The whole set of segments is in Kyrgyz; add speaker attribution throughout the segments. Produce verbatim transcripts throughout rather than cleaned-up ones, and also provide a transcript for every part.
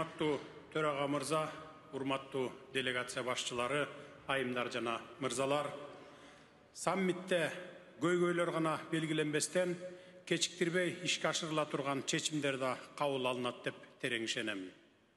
Speaker 1: Урматтуу төраға мырза, урматтуу делегация башчылары, айымдар жана мырзалар, саммитте көйгөйлөр гана белгиленбестен кечиктирбей ишке ашырыла турган чечимдер да кабыл алынат деп терең ишенем.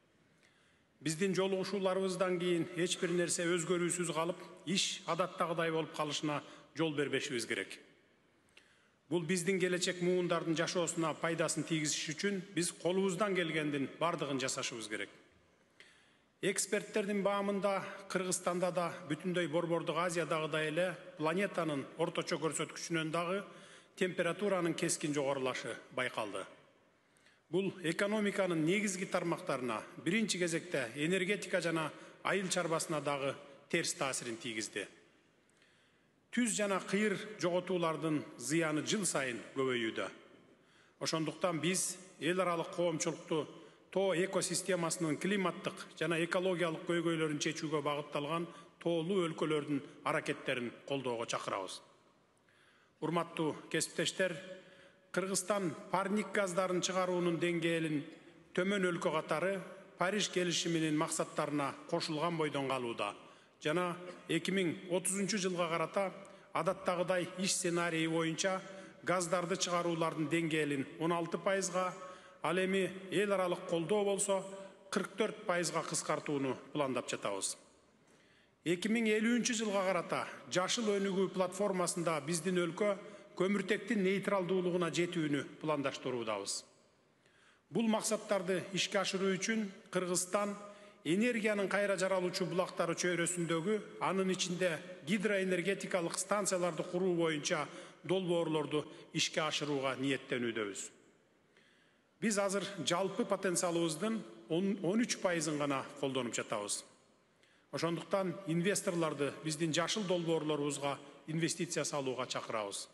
Speaker 1: Биздин жолугушууларыбыздан кийин эч бир нерсе өзгөрүүсүз калып, иш адаттагыдай болуп калышына жол бербешибиз керек. Бул биздин келечек муундардын жашоосуна пайдасын тийгизиш үчүн биз колубуздан келгендин бардыгын жасашыбыз керек. Эксперттердин баамында Кыргызстанда да бүтүндөй Борбордук Азиядагыдай эле планетанын орточо көрсөткүчүнөн дагы температуранын кескин жогорулашы байкалды. Бул экономиканын негизги тармактарына, биринчи кезекте энергетика жана айыл чарбасына дагы терс таасирин тийгизди. Түз жана кыйыр жоготуулардын зыяны жыл сайын көбөйүүдө. Ошондуктан биз эл аралык коомчулукту тоо экосистемасынын климаттык жана экологиялык көйгөйлөрүн чечүүгө багытталган тоолуу өлкөлөрдүн аракеттерин колдоого чакырабыз. Урматтуу кесиптештер, Кыргызстан парник газдарын чыгаруунун деңгээлин төмөн өлкө катары Париж келишиминин максаттарына кошулган бойдон калууда жана эки миң отузунчу жылга карата адаттагыдай иш сценарийи боюнча газдарды чыгаруулардын деңгээлин он алты пайызга, ал эми эл аралык колдоо болсо кырк төрт пайызга кыскартууну пландап жатабыз. эки миң элүүнчү жылга карата жашыл өнүгүү платформасында биздин өлкө көмүртектин нейтралдуулугуна жетүүнү пландаштыруудабыз. Бул максаттарды ишке ашыруу үчүн Кыргызстан энергиянын кайра жаралуучу булактары чөйрөсүндөгү, анын ичинде гидроэнергетикалык станцияларды куруу боюнча долбоорлорду ишке ашырууга ниеттенүүдөбүз. Биз азыр жалпы потенциалыбыздын он үч пайызын гана колдонуп жатабыз. Ошондуктан инвесторлорду биздин жашыл долбоорлорубузга инвестиция салууга чакырабыз.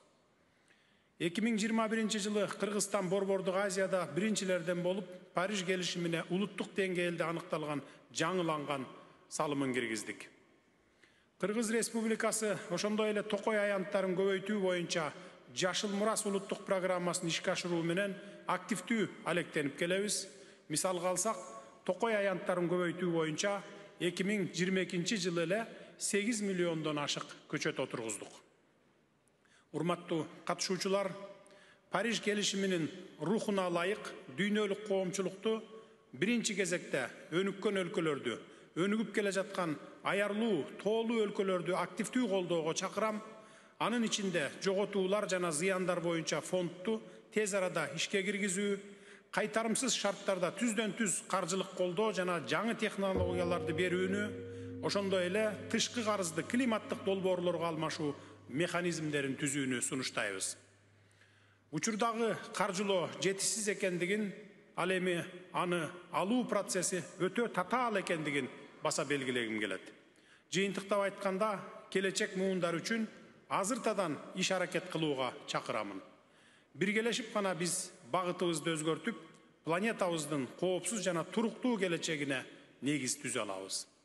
Speaker 1: эки миң жыйырма биринчи жылы Кыргызстан Борбордук Азияда биринчилерден болуп, Париж келишимине улуттук деңгээлде аныкталган жаңыланган салымын киргиздик. Кыргыз Республикасы ошондой эле токой аянттарын көбөйтүү боюнча жашыл мурас улуттук программасын ишке ашыруу менен активдүү алектенип келебиз. Мисалга алсак, токой аянттарын көбөйтүү боюнча эки миң жыйырма экинчи жылы эле сегиз миллиондон ашык көчөт отургуздук. Урматтуу катышуучулар, Париж келишиминин рухуна ылайык дүйнөлүк коомчулукту биринчи кезекте өнүккөн өлкөлөрдү, өнүгүп келе жаткан аярлуу, тоолуу өлкөлөрдү активдүү колдоого чакырам. Анын ичинде жоготуулар жана зыяндар боюнча фондду тез арада ишке киргизүү, кайтарымсыз шарттарда түздөн түз каржылык колдоо жана жаңы технологияларды берүүнү, ошондой эле тышкы карызды климаттык долбоорлорго алмашуу механизмдерин түзүүнү сунуштайбыз. Учурдагы каржылоо жетишсиз экендигин, ал эми аны алуу процесси өтө татаал экендигин баса белгилегим келет. Жыйынтыктап айтканда, келечек муундар үчүн азыртадан иш аракет кылууга чакырамын. Биргелешип гана биз багытыбызды өзгөртүп, планетабыздын коопсуз жана туруктуу келечегине негиз түзө алабыз.